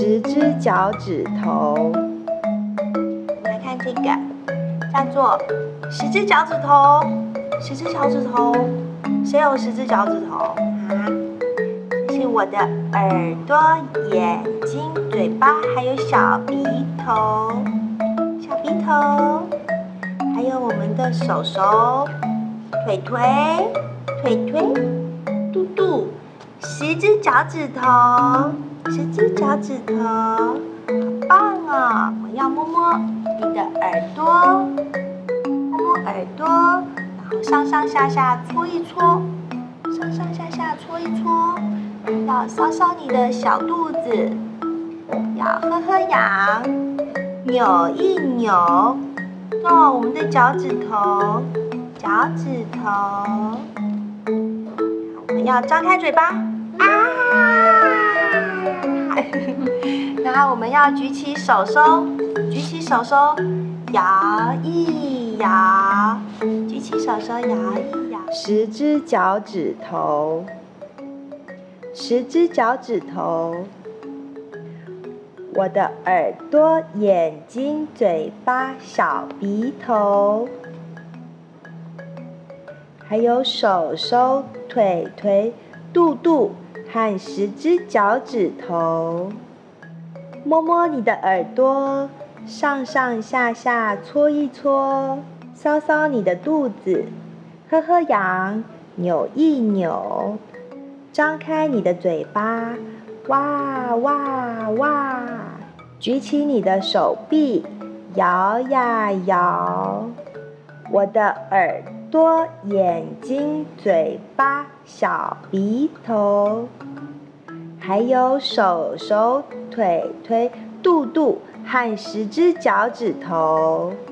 10只脚趾头。 我们来看这个，叫做10只脚趾头。10只脚趾头，谁有10只脚趾头啊？这是我的耳朵、眼睛、嘴巴，还有小鼻头，小鼻头，还有我们的手手、腿腿、肚肚，10只脚趾头，10只脚趾头，好棒哦！我要摸摸你的耳朵，摸摸耳朵，然后上上下下搓一搓，上上下下搓一搓，要搔搔你的小肚子，要喝喝氧，扭一扭，我们的脚趾头，脚趾头。我们要张开嘴巴，然后我们要举起手手，摇一摇，举起手手摇一摇。 10只脚趾头，10只脚趾头。我的耳朵、眼睛、嘴巴、小鼻头，还有手手、腿腿、肚肚和10只脚趾头。摸摸你的耳朵，上上下下搓一搓，搔搔你的肚子，喝喝氧，扭一扭，张开你的嘴巴，哇哇哇！举起你的手臂，摇呀摇。我的耳朵、眼睛、嘴巴、小鼻头，还有手手、腿腿、肚肚和10只脚趾头。